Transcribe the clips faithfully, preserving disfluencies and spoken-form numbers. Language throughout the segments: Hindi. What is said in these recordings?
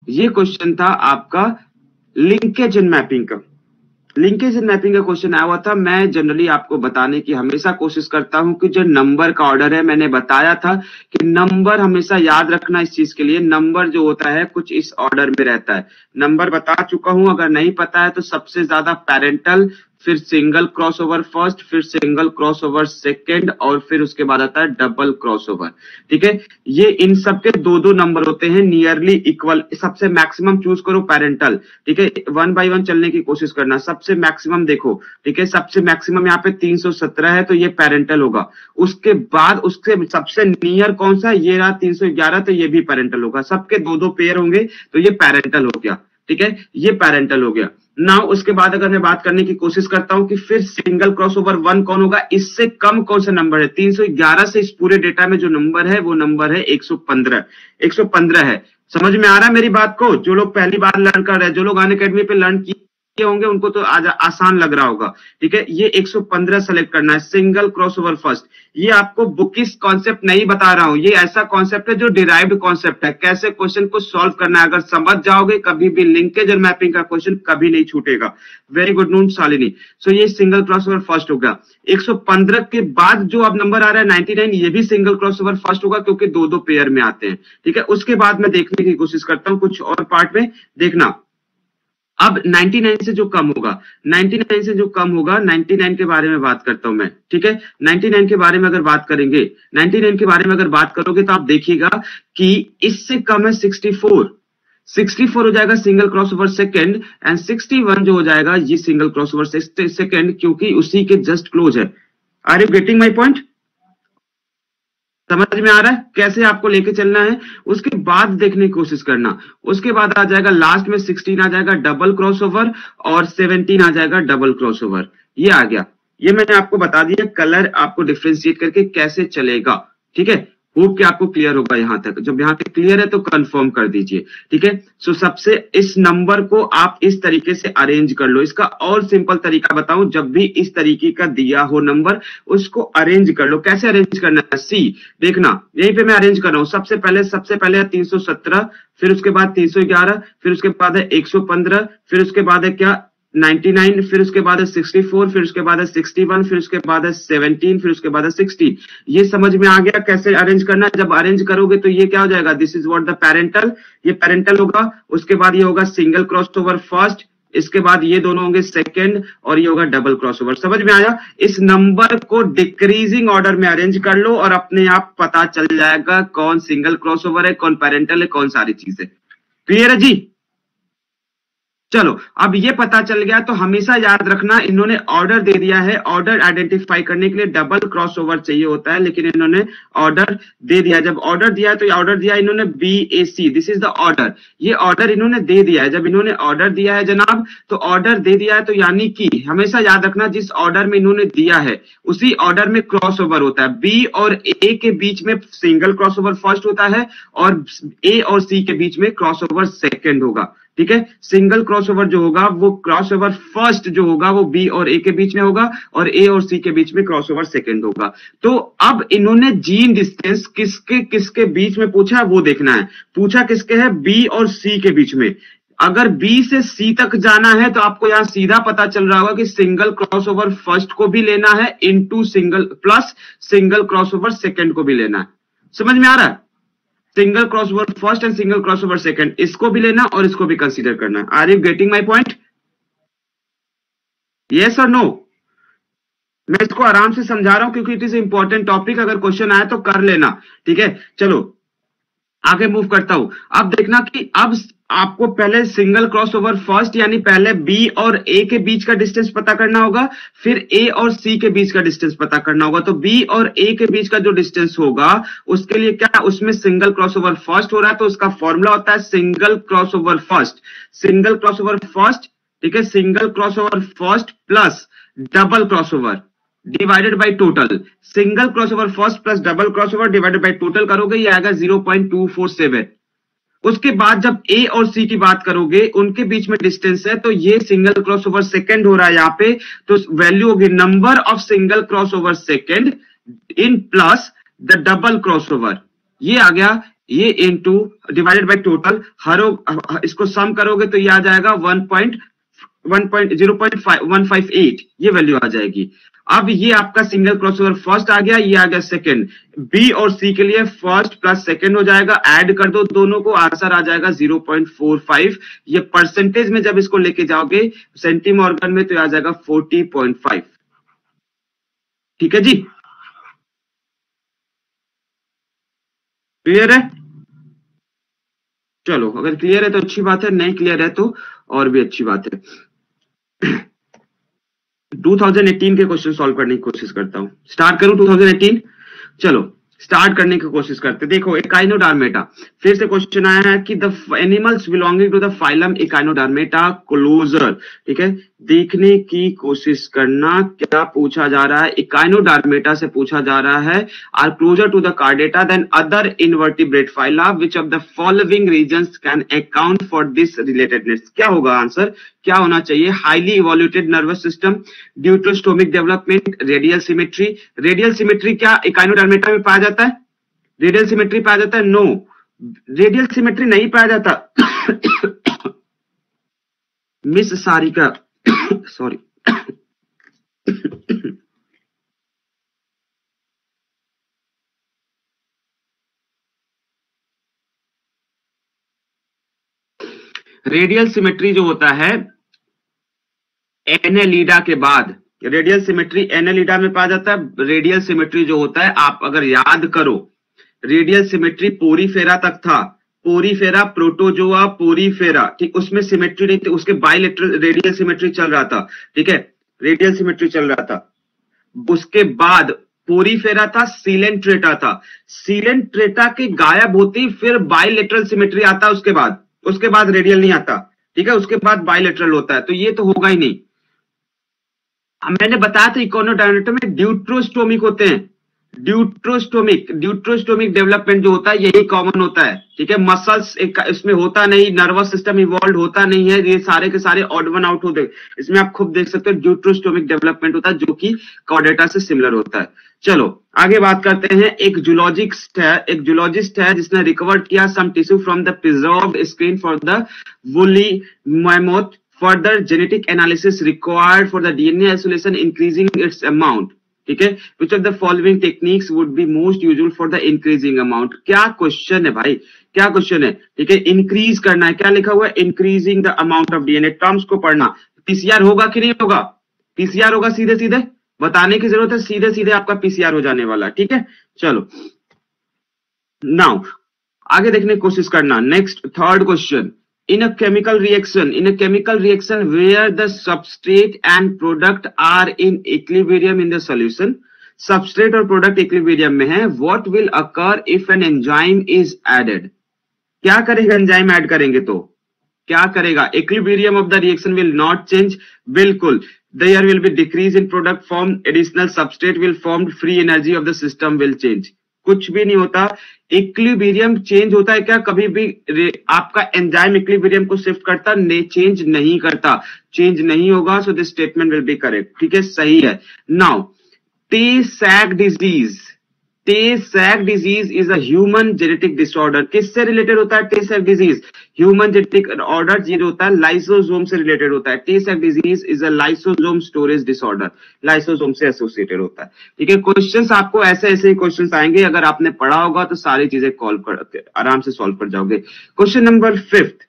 ये क्वेश्चन था आपका लिंकेज एंड मैपिंग का। लिंकेज एंड मैपिंग का क्वेश्चन आया हुआ था। मैं जनरली आपको बताने की हमेशा कोशिश करता हूं कि जो नंबर का ऑर्डर है, मैंने बताया था कि नंबर हमेशा याद रखना इस चीज के लिए, नंबर जो होता है कुछ इस ऑर्डर में रहता है। नंबर बता चुका हूं, अगर नहीं पता है तो सबसे ज्यादा पैरेंटल, फिर सिंगल क्रॉसओवर फर्स्ट, फिर सिंगल क्रॉसओवर सेकंड, और फिर उसके बाद आता है डबल क्रॉसओवर। ठीक है, ये इन सब के दो दो नंबर होते हैं नियरली इक्वल। सबसे मैक्सिमम चूज करो पैरेंटल। ठीक है, वन बाय वन चलने की कोशिश करना। सबसे मैक्सिमम देखो, ठीक है, सबसे मैक्सिमम यहाँ पे तीन सौ सत्रह है तो ये पैरेंटल होगा। उसके बाद उसके सबसे नियर कौन सा, ये रहा तीन सौ ग्यारह, तो ये भी पैरेंटल होगा। सबके दो दो पेयर होंगे तो ये पैरेंटल हो गया। ठीक है, ये पैरेंटल हो गया। नाउ उसके बाद अगर मैं बात करने की कोशिश करता हूं कि फिर सिंगल क्रॉसओवर वन कौन होगा, इससे कम कौन सा नंबर है। तीन सौ ग्यारह से इस पूरे डेटा में जो नंबर है वो नंबर है एक सौ पंद्रह। एक सौ पंद्रह है। समझ में आ रहा है मेरी बात को? जो लोग पहली बार लर्न कर रहे हैं, जो लोग अनअकैडमी पे लर्न किए होंगे उनको तो आज आसान लग रहा होगा। ठीक है, ये एक सौ पंद्रह सेलेक्ट करना है, सिंगल क्रॉसओवर फर्स्ट। ये आपको बुकिश कॉन्सेप्ट नहीं बता रहा हूं, ये ऐसा कॉन्सेप्ट है जो डिराइव्ड कॉन्सेप्ट है, कैसे क्वेश्चन को सॉल्व करना है। अगर समझ जाओगे कभी भी लिंकेज और मैपिंग का क्वेश्चन कभी नहीं छूटेगा। Very good noon Shalini. So ये सिंगल क्रॉसओवर फर्स्ट हो गया। एक सौ पंद्रह के बाद जो अब नंबर आ रहा है निन्यानवे, ये भी सिंगल क्रॉसओवर फर्स्ट होगा क्योंकि दो दो पेयर में आते हैं। ठीक है, उसके बाद मैं देखने की कोशिश करता हूं कुछ और पार्ट में। देखना, अब निन्यानवे से जो कम होगा, निन्यानवे से जो कम होगा, निन्यानवे के बारे में बात करता हूं मैं। ठीक है, निन्यानवे के बारे में अगर बात करेंगे, निन्यानवे के बारे में अगर बात करोगे तो आप देखिएगा कि इससे कम है चौंसठ। चौंसठ हो जाएगा सिंगल क्रॉसओवर सेकंड, एंड इकसठ जो हो जाएगा ये सिंगल क्रॉसओवर सेकंड, क्योंकि उसी के जस्ट क्लोज है। Are you getting my point? समझ में आ रहा है कैसे आपको लेके चलना है? उसके बाद देखने की कोशिश करना। उसके बाद आ जाएगा लास्ट में सोलह आ जाएगा डबल क्रॉसओवर, और सत्रह आ जाएगा डबल क्रॉसओवर। ये आ गया। ये मैंने आपको बता दिया कलर आपको डिफरेंशिएट करके कैसे चलेगा। ठीक है, होप कि आपको क्लियर होगा यहां तक। जब यहां तक क्लियर है तो कंफर्म कर दीजिए। ठीक है, सो सबसे इस नंबर को आप इस तरीके से अरेंज कर लो। इसका और सिंपल तरीका बताऊं, जब भी इस तरीके का दिया हो नंबर, उसको अरेंज कर लो। कैसे अरेंज करना है? सी देखना, यहीं पे मैं अरेंज कर रहा हूं। सबसे पहले सबसे पहले है तीन सौ सत्रह, फिर उसके बाद तीन सौ ग्यारह, फिर उसके बाद है एक सौ पंद्रह, फिर उसके बाद है क्या निन्यानवे, फिर उसके बाद है चौंसठ, फिर उसके बाद है इकसठ, फिर उसके बाद है सत्रह, फिर उसके बाद है साठ। ये समझ में आ गया कैसे अरेंज करना है? जब अरेंज करोगे तो ये क्या हो जाएगा, this is what the parental, ये पैरेंटल होगा। उसके बाद ये होगा सिंगल क्रॉसओवर फर्स्ट, इसके बाद ये दोनों होंगे सेकंड, और ये होगा डबल क्रॉसओवर। समझ में आया? इस नंबर को डिक्रीजिंग ऑर्डर में अरेंज कर लो और अपने आप पता चल जाएगा कौन सिंगल क्रॉसओवर है, कौन पैरेंटल है, कौन सारी चीजें। क्लियर है जी? चलो, अब ये पता चल गया तो हमेशा याद रखना, इन्होंने ऑर्डर दे दिया है। ऑर्डर आइडेंटिफाई करने के लिए डबल क्रॉसओवर चाहिए होता है, लेकिन इन्होंने ऑर्डर दे दिया। जब ऑर्डर दिया है तो ऑर्डर दिया इन्होंने B A C, this is the order. ये ऑर्डर इन्होंने दे दिया है। जब इन्होंने ऑर्डर दिया है जनाब, तो ऑर्डर दे दिया है तो यानी कि हमेशा याद रखना जिस ऑर्डर में इन्होंने दिया है उसी ऑर्डर में क्रॉसओवर होता है। बी और ए के बीच में सिंगल क्रॉसओवर फर्स्ट होता है, और ए और सी के बीच में क्रॉसओवर सेकंड होगा। ठीक है, सिंगल क्रॉसओवर जो होगा वो क्रॉसओवर फर्स्ट जो होगा वो बी और ए के बीच में होगा, और ए और सी के बीच में क्रॉसओवर सेकंड होगा। तो अब इन्होंने जीन डिस्टेंस किसके किसके बीच में पूछा है वो देखना है। पूछा किसके है? बी और सी के बीच में। अगर बी से सी तक जाना है तो आपको यहां सीधा पता चल रहा होगा कि सिंगल क्रॉसओवर फर्स्ट को भी लेना है into single plus single crossover second को भी लेना है। समझ में आ रहा है? Single crossover first and single crossover second, इसको भी लेना और इसको भी कंसीडर करना। Are you getting my point? Yes और नो? मैं इसको आराम से समझा रहा हूं क्योंकि इट इज इंपॉर्टेंट टॉपिक। अगर क्वेश्चन आए तो कर लेना। ठीक है, चलो आगे मूव करता हूं। अब देखना कि अब आपको पहले सिंगल क्रॉसओवर फर्स्ट यानी पहले बी और ए के बीच का डिस्टेंस पता करना होगा, फिर ए और सी के बीच का डिस्टेंस पता करना होगा। तो बी और ए के बीच का जो डिस्टेंस होगा उसके लिए क्या, उसमें सिंगल क्रॉसओवर फर्स्ट हो रहा है तो उसका फॉर्मूला होता है single crossover first. Single crossover first, ठीक है, single crossover first plus double crossover divided by total. Single crossover first plus double crossover divided by total करोगे, ये आएगा zero point two four seven. उसके बाद जब ए और सी की बात करोगे, उनके बीच में डिस्टेंस है तो ये सिंगल क्रॉसओवर सेकंड हो रहा है यहां पे, तो वैल्यू होगी number of single crossover second in plus the double crossover. ये आ गया ये इनटू डिवाइडेड बाय टोटल, हर इसको सम करोगे तो ये आ जाएगा one point one point zero point one five eight, ये वैल्यू आ जाएगी। अब ये आपका सिग्नल क्रॉसओवर फर्स्ट आ गया, ये आ गया सेकंड। बी और सी के लिए फर्स्ट प्लस सेकंड हो जाएगा, ऐड कर दो दोनों को, आंसर आ जाएगा जीरो पॉइंट फोर फाइव। ये परसेंटेज में जब इसको लेके जाओगे सेंटीमॉर्गन में तो आ जाएगा फोर्टी पॉइंट फाइव। ठीक है जी, क्लियर है? चलो, अगर क्लियर है तो अच्छी बात है, नहीं क्लियर है तो और भी अच्छी बात है। टू थाउजेंड एटीन के क्वेश्चन सॉल्व करने की कोशिश करता हूं। स्टार्ट करूं टू थाउजेंड एटीन? चलो स्टार्ट करने की कोशिश करते। देखो एकाइनोडर्मेटा, फिर से क्वेश्चन आया है कि the animals belonging to the phylum echinodermata closer. ठीक है, देखने की कोशिश करना क्या पूछा जा रहा है। एकाइनोडर्मेटा से पूछा जा रहा है are closer to the chordata than other invertebrate phyla, which of the following reasons can account for this relatedness. क्या होगा आंसर, क्या होना चाहिए? Highly evoluted nervous system, deuterostomic development, radial symmetry. Radial symmetry क्या एकाइनोडर्मेटा में पाया जाता है? रेडियल सिमेट्री पाया जाता है? नो, रेडियल सिमेट्री नहीं पाया जाता। Miss Sarika sorry radial symmetry जो होता है एनेलिडा के बाद, रेडियल सिमेट्री एनेलिडा में पाया जाता है। रेडियल सिमेट्री जो होता है, आप अगर याद करो, रेडियल सिमेट्री पोरीफेरा तक था, पोरीफेरा, प्रोटोजोआ, पोरीफेरा, ठीक, उसमें सिमेट्री नहीं थी, उसके बायलेटरल रेडियल सिमेट्री चल रहा था। ठीक है, रेडियल सिमेट्री चल रहा था। उसके बाद पोरीफेरा था, सीलेंट्रेटा था, सीलेंट्रेटा के गायब होती फिर बायलेटरल सिमेट्री आता है उसके बाद, उसके बाद रेडियल नहीं आता। ठीक है, उसके बाद बायलेटरल होता है, तो ये तो होगा ही नहीं। मैंने बताया था इकोनोडायनेटो में ड्यूट्रोस्टोमिक होते हैं, ड्यूट्रोस्टोमिक ड्यूट्रोस्टोमिक डेवलपमेंट जो होता है यही कॉमन होता है। ठीक है, मसल्स इसमें होता नहीं, नर्वस सिस्टम इवॉल्व होता नहीं है, ये सारे के सारे ऑड वन आउट होते हैं। इसमें आप खुद देख सकते हो ड्यूट्रोस्टोमिक डेवलपमेंट होता है जो कि कॉर्डेटा से सिमिलर होता है। चलो आगे बात करते हैं। एक जूलॉजिस्ट है, एक जूलॉजिस्ट है जिसने रिकवर किया some tissue from the preserved screen for the woolly mammoth, further genetic analysis required for the D N A isolation increasing its amount. ठीक है, which of the following techniques would be most useful for the increasing amount? क्या क्वेश्चन है भाई, क्या क्वेश्चन है? ठीक है, इंक्रीज करना है, क्या लिखा हुआ है? Increasing the amount of DNA. Terms को पढ़ना, पीसीआर होगा कि नहीं होगा? पीसीआर होगा, सीधे सीधे बताने की जरूरत है, सीधे सीधे आपका पीसीआर हो जाने वाला। ठीक है, चलो नाउ आगे देखने की कोशिश करना। Next third question, in a chemical reaction in a chemical reaction where the substrate and product are in equilibrium in the solution, substrate और product equilibrium में है, what will occur if an enzyme is added? क्या करेगा एंजाइम ऐड करेंगे तो क्या करेगा? equilibrium of the reaction will not change, बिल्कुल, there will be decrease in product form, additional substrate will form, free energy of the system will change। कुछ भी नहीं होता, इक्विलिब्रियम चेंज होता है क्या? कभी भी आपका एंजाइम इक्विलिब्रियम को शिफ्ट करता नहीं, चेंज नहीं करता, चेंज नहीं होगा। So this statement will be correct. ठीक है, सही है। Now Tay-Sachs disease, Tay-Sachs disease is a human genetic disorder. किससे रिलेटेड होता है Tay-Sachs disease? Human genetic order ये होता है लाइसोसोम से रिलेटेड होता है। Tay-Sachs disease is a lysosome storage disorder, lysosome से एसोसिएटेड होता है। ठीक है, क्वेश्चंस आपको ऐसे ऐसे ही क्वेश्चंस आएंगे, अगर आपने पढ़ा होगा तो सारी चीजें कॉल कर आराम से सॉल्व कर जाओगे। क्वेश्चन नंबर फिफ्थ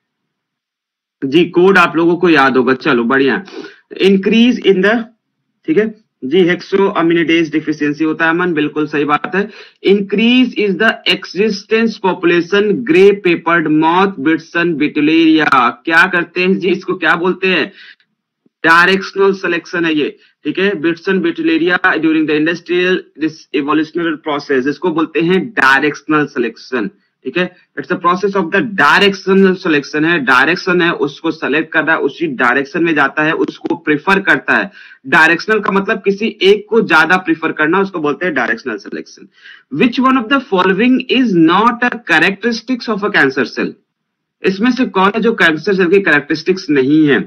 जी, कोड आप लोगों को याद होगा, चलो बढ़िया। इंक्रीज इन द, ठीक है जी, हेक्सोअमीनेडेज डिफिशियंसी होता है मन, बिल्कुल सही बात है। Increase is the existence population grey peppered moth biston betularia. क्या करते हैं जी, इसको क्या बोलते हैं? डायरेक्शनल सिलेक्शन है ये। ठीक है, biston betularia during the industrial this evolutionary process, इसको बोलते हैं डायरेक्शनल सिलेक्शन। ठीक है, it's a process of the directional selection है, डायरेक्शन है उसको सेलेक्ट करना है, उसी डायरेक्शन में जाता है, उसको प्रेफर करता है। डायरेक्शनल का मतलब किसी एक को ज्यादा प्रेफर करना, उसको बोलते हैं directional selection. Which one of the following is not a characteristics of a cancer cell? इसमें से कौन है जो कैंसर सेल की कैरेक्टरिस्टिक्स नहीं है?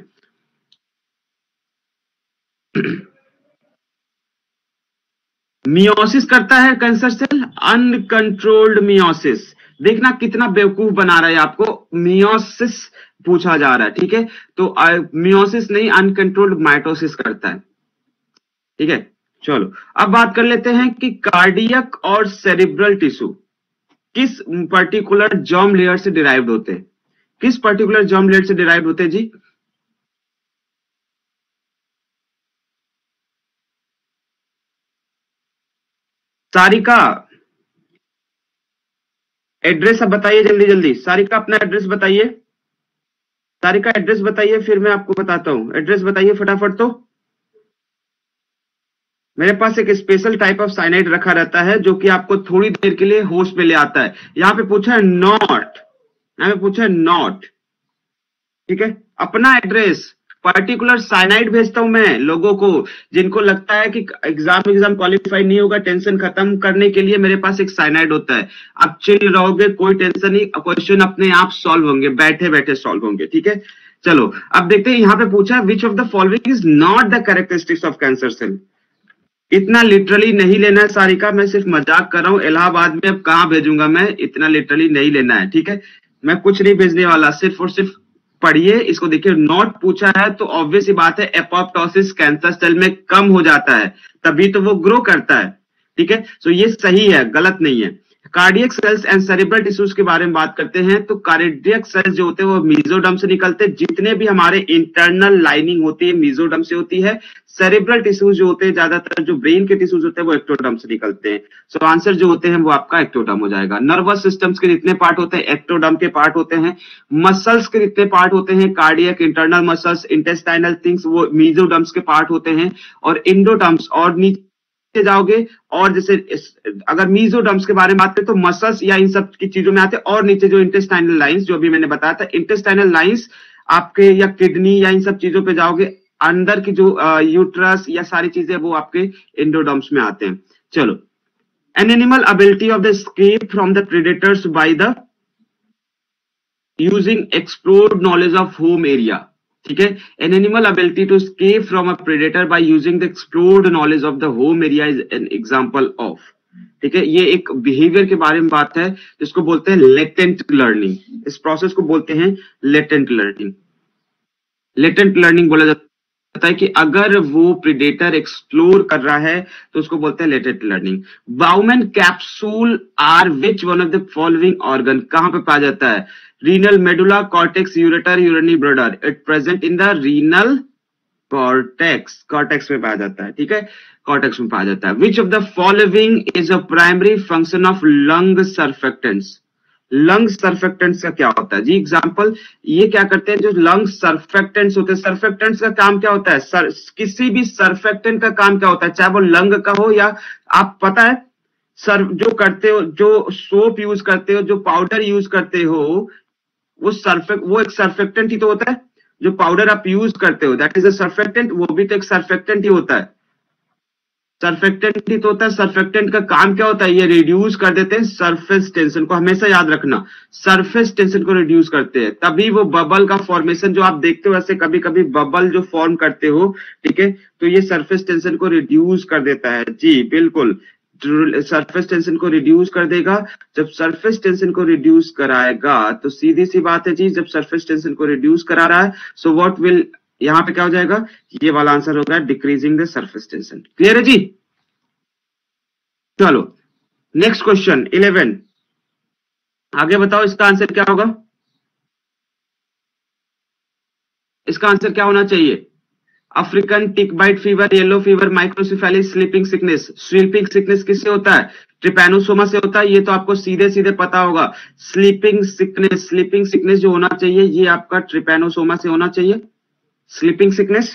मियोसिस करता है कैंसर सेल, अनकंट्रोल्ड मियोसिस। देखना कितना बेवकूफ बना रहा है आपको, मियोसिस पूछा जा रहा है, ठीक है। तो मियोसिस नहीं, अनकंट्रोल्ड माइटोसिस करता है, ठीक है। चलो अब बात कर लेते हैं कि कार्डियक और सेरिब्रल टिश्यू किस पर्टिकुलर जर्म लेयर से डिराइव्ड होते हैं, किस पर्टिकुलर जर्म लेयर से डिराइव्ड होते हैं जी। सारिका एड्रेस अब बताइए जल्दी जल्दी, सारिका अपना एड्रेस बताइए, सारिका एड्रेस बताइए, फिर मैं आपको बताता हूं। एड्रेस बताइए फटाफट। तो मेरे पास एक स्पेशल टाइप ऑफ साइनाइड रखा रहता है जो कि आपको थोड़ी देर के लिए होश पे ले आता है। यहां पे पूछा है नॉट, यहां पे पूछा है नॉट, ठीक है। अपना एड्रेस, पर्टिकुलर साइनाइड भेजता हूं मैं लोगों को, जिनको लगता है कि एग्जाम एग्जाम क्वालिफाई नहीं होगा, टेंशन खत्म करने के लिए मेरे पास एक साइनाइड होता है। आप चिल रहोगे, कोई टेंशन नहीं, क्वेश्चन अपने आप सॉल्व होंगे, बैठे बैठे सॉल्व होंगे, ठीक है। चलो अब देखते हैं, यहां पे पूछा which of the following is not the characteristics of cancer cell. इतना लिटरली नहीं लेना है सारिका, मैं सिर्फ मजाक कर रहा हूं। इलाहाबाद में अब कहां भेजूंगा मैं, इतना लिटरली नहीं लेना है, ठीक है। मैं कुछ नहीं भेजने वाला, सिर्फ और सिर्फ पढ़िए इसको, देखिए। नॉट पूछा है तो ऑब्वियस ही बात है एपोप्टोसिस कैंसर सेल में कम हो जाता है, तभी तो वो ग्रो करता है, ठीक है। सो ये सही है, गलत नहीं है। Cardiac cells and cerebral tissues के बारे में बात करते हैं तो कार्डियक सेल्स जो होते हैं वो मेसोडर्म से निकलते हैं, जितने भी हमारे इंटरनल लाइनिंग होती है मेसोडर्म से होती है। सेरिब्रल टिश्यूज जो होते हैं, ज्यादातर जो ब्रेन के टिश्यूज होते हैं वो एक्टोडर्म से निकलते हैं। सो आंसर जो होते हैं वो आपका एक्टोडर्म हो जाएगा। नर्वस सिस्टम्स के जितने पार्ट होते हैं एक्टोडर्म के पार्ट होते हैं। मसल्स के जितने पार्ट होते हैं, cardiac, internal muscles, intestinal things, वो मेसोडर्म्स के पार्ट होते हैं। और इंडोडर्म्स, और नीचे जाओगे और जैसे अगर मेसोडर्म्स के बारे में बात करें तो मसल्स या इन सब की चीजों में आते हैं। और नीचे जो इंटेस्टाइनल लाइंस, जो अभी मैंने बताया था, इंटेस्टाइनल लाइंस आपके या किडनी या इन सब चीजों पे जाओगे, अंदर की जो यूट्रस या सारी चीजें वो आपके इंडोडर्म्स में आते हैं। चलो, an animal ability of the escape from the predators by the using explored knowledge of home area, ठीक है। An animal ability to escape from a predator by using the explored knowledge of the home area is an example of, ठीक है। ये एक बिहेवियर के बारे में बात है जिसको बोलते हैं लेटेंट लर्निंग। इस प्रोसेस को बोलते हैं लेटेंट लर्निंग। लेटेंट लर्निंग बोला जाता है कि अगर वो प्रेडेटर एक्सप्लोर कर रहा है तो उसको बोलते हैं latent learning. Bowman capsule are which one of the following organ, कहां पे पाया जाता है? Renal medulla, cortex, ureter, urinary bladder. It present in the renal cortex, cortex में पाया जाता है, ठीक है, कॉर्टेक्स में पाया जाता है। Which of the following is a primary function of lung surfactants. Lung surfactants का क्या होता है जी? एग्जांपल, ये क्या करते हैं जो लंग सर्फेक्टेंट्स होते हैं, सर्फेक्टेंट्स का काम क्या होता है? सर, किसी भी सर्फेक्टेंट का काम क्या होता है, चाहे वो लंग का हो या आप पता है सर जो करते हो, जो सोप यूज करते हो, जो पाउडर यूज करते हो, वो सर्फेक्ट वो एक सर्फेक्टेंट ही तो होता है। जो पाउडर आप यूज करते हो दैट इज अ सर्फेक्टेंट, वो भी तो एक सर्फेक्टेंट ही होता है। सर्फेक्टेंट ही तो होता है। सर्फेक्टेंट का काम क्या होता है? ये रिड्यूस कर देते हैं सरफेस टेंशन को, हमेशा याद रखना, सरफेस टेंशन को रिड्यूस करते हैं, तभी वो बबल का फॉर्मेशन जो आप देखते हो, ऐसे कभी कभी बबल जो फॉर्म करते हो, ठीक है, तो ये सरफेस टेंशन को रिड्यूस कर देता है जी, बिल्कुल सरफेस टेंशन को रिड्यूस कर देगा। जब सरफेस टेंशन को रिड्यूस कराएगा तो सीधी सी बात है जी, जब सरफेस टेंशन को रिड्यूस करा रहा है, सो व्हाट विल, यहां पे क्या हो जाएगा? ये वाला आंसर होगा decreasing the surface tension. Clear है जी? चलो नेक्स्ट क्वेश्चन इलेवन, आगे बताओ इसका आंसर क्या होगा? इसका आंसर क्या होना चाहिए? African tick bite fever, yellow fever, microcephaly, sleeping sickness. Sleeping sickness किससे होता है? ट्रिपैनोसोमा से होता है, ये तो आपको सीधे सीधे पता होगा। स्लीपिंग सिकनेस, स्लीपिंग सिकनेस जो होना चाहिए ये आपका ट्रिपैनोसोमा से होना चाहिए, sleeping sickness.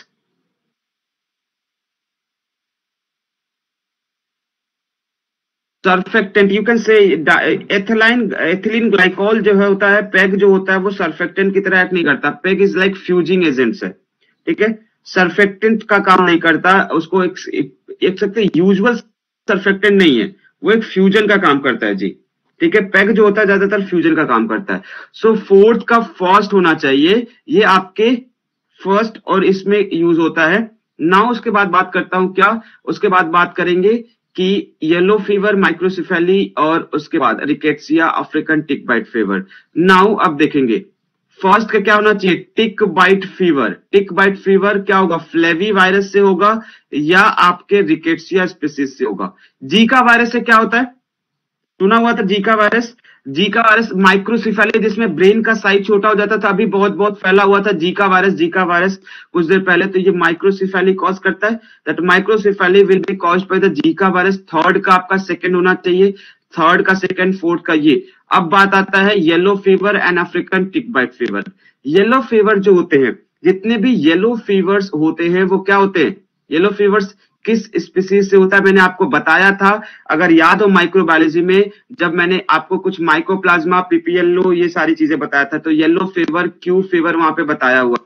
Surfactant you can say ethylene, ethylene glycol जो है होता है, पेग जो होता है वो सर्फेक्टेंट की तरह एक्ट नहीं करता। PEG is like fusing agents है, ठीक है, सर्फेक्टेंट का काम नहीं करता। उसको एक, एक, एक सकते यूजुअल सर्फेक्टेंट नहीं है, वो एक फ्यूजन का काम करता है जी, ठीक है। पेग जो होता है ज्यादातर फ्यूजन का काम करता है। सो फोर्थ का फर्स्ट होना चाहिए, ये आपके फर्स्ट और इसमें यूज होता है ना। उसके बाद बात करता हूं क्या, उसके बाद बात करेंगे कि येलो फीवर, माइक्रोसेफेली और उसके बाद rickettsia, African tick bite fever. Now अब देखेंगे फर्स्ट का क्या होना चाहिए, tick bite fever. Tick bite fever क्या होगा, फ्लेवी वायरस से होगा या आपके रिकेट्सिया स्पीसीज से होगा। जीका वायरस से क्या होता है, सुना हुआ था Zika virus. Zika virus microcephaly, जिसमें ब्रेन का साइज छोटा हो जाता था, अभी बहुत बहुत फैला हुआ था जीका वायरस। जीका वायरस कुछ देर पहले, तो ये माइक्रोसेफेली कॉज करता है। That microcephaly will be caused by the Zika virus. Third का आपका सेकंड होना चाहिए, थर्ड का सेकंड, फोर्थ का ये। अब बात आता है yellow fever and African tick bite fever. Yellow fever जो होते हैं, जितने भी येलो फीवर्स होते हैं वो क्या होते हैं, येलो फीवर्स किस स्पीसीज से होता है मैंने आपको बताया था, अगर याद हो माइक्रोबायोलॉजी में, जब मैंने आपको कुछ माइकोप्लाज्मा, पीपीएलओ, ये सारी चीजें बताया था। तो येलो फीवर, क्यू फीवर वहां पे बताया हुआ,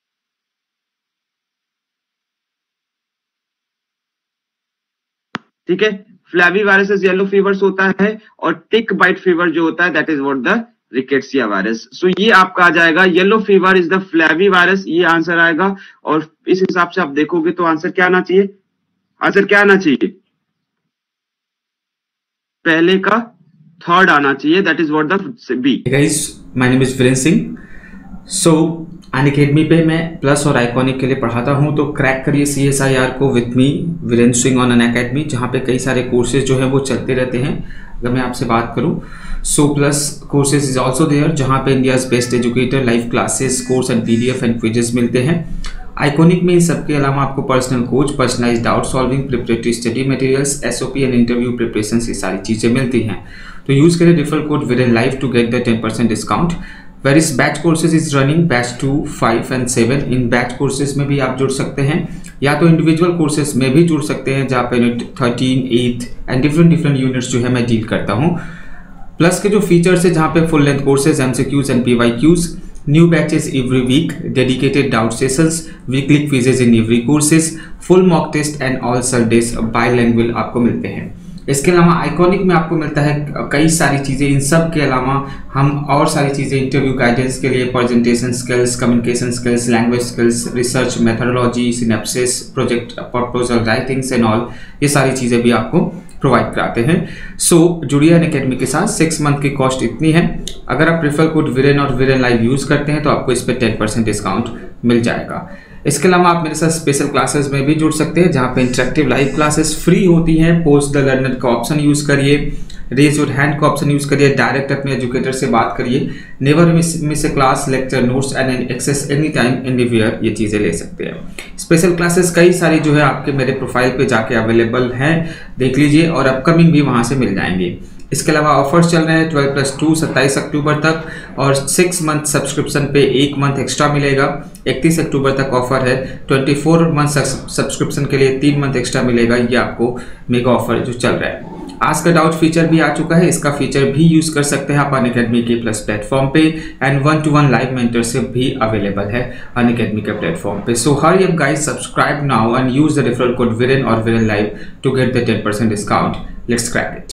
ठीक है। फ्लैवी वायरसेस येलो फीवर्स होता है, और टिक बाइट फीवर जो होता है that is what the rickettsia virus. So ये आपका आ जाएगा, yellow fever is the flavi virus, ये आंसर आएगा। और इस हिसाब से आप देखोगे तो आंसर क्या आना चाहिए, आंसर क्या आना चाहिए, पहले का थर्ड आना चाहिए, that is what the B. Guys, my name is Virendra Singh. So Unacademy पे मैं प्लस और आइकॉनिक के लिए पढ़ाता हूँ, तो क्रैक करिए सी एस आई आर को with me Virendra Singh on Unacademy, जहाँ पे कई सारे कोर्सेज जो हैं वो चलते रहते हैं। अगर मैं आपसे बात करूँ, so plus courses is also there, जहाँ पे India's best educator, live classes, course and P D F and quizzes मिलते हैं। आइकॉनिक में इन सबके अलावा आपको personal coach, personalized doubt solving, preparatory study materials, S O P and interview preparation, ये सारी चीज़ें मिलती हैं। तो यूज़ करें referral code Viren live to get the ten percent discount. Various batch courses is running, batch to, five and seven. इन बैच कोर्सेज में भी आप जुड़ सकते हैं, या तो इंडिविजुअल कोर्सेज में भी जुड़ सकते हैं, जहाँ पे unit thirteen, eight and different different units जो है मैं डील करता हूँ। प्लस के जो फीचर्स है, जहाँ पे full length courses, MCQs and PYQs, new batches every week, dedicated doubt sessions, weekly quizzes in every courses, full mock test and all Sundays bilingual आपको मिलते हैं। इसके अलावा आइकॉनिक में आपको मिलता है कई सारी चीज़ें। इन सब के अलावा हम और सारी चीज़ें इंटरव्यू गाइडेंस के लिए, presentation skills, communication skills, language skills, research methodology, synopsis, project proposal writings and all, ये सारी चीज़ें भी आपको प्रोवाइड कराते हैं। सो so, जुड़िए अनअकैडमी के साथ। सिक्स मंथ की कॉस्ट इतनी है। अगर आप रेफरल कोड वीरेन और वीरेन लाइव यूज़ करते हैं तो आपको इस पर टेन परसेंट डिस्काउंट मिल जाएगा। इसके अलावा आप मेरे साथ स्पेशल क्लासेस में भी जुड़ सकते हैं, जहाँ पे इंटरेक्टिव लाइव क्लासेस फ्री होती हैं। पोस्ट द लर्नर का ऑप्शन यूज़ करिए, रेज योर हैंड का ऑप्शन यूज़ करिए, डायरेक्ट अपने एजुकेटर से बात करिए, never miss a class, lecture notes and access any time anywhere, ये चीज़ें ले सकते हैं। स्पेशल क्लासेस कई सारी जो है आपके मेरे प्रोफाइल पे जाके अवेलेबल हैं, देख लीजिए, और अपकमिंग भी वहाँ से मिल जाएंगे। इसके अलावा ऑफर्स चल रहे हैं ट्वेल्व प्लस टू सत्ताईस अक्टूबर तक, और सिक्स मंथ सब्सक्रिप्शन पे एक मंथ एक्स्ट्रा मिलेगा। इकतीस अक्टूबर तक ऑफर है। ट्वेंटी फोर मंथ सब्सक्रिप्शन के लिए तीन मंथ एक्स्ट्रा मिलेगा। ये आपको मेगा ऑफर जो चल रहा है। आज का डाउट फीचर भी आ चुका है, इसका फीचर भी यूज कर सकते हैं आप अनअकैडमी के प्लस प्लेटफॉर्म पे, and one to one live mentorship भी अवेलेबल है अनअकैडमी के प्लेटफॉर्म पे। So hurry up guys, subscribe now and use the referral code Viren और Viren live to get the ten percent discount. Let's crack it.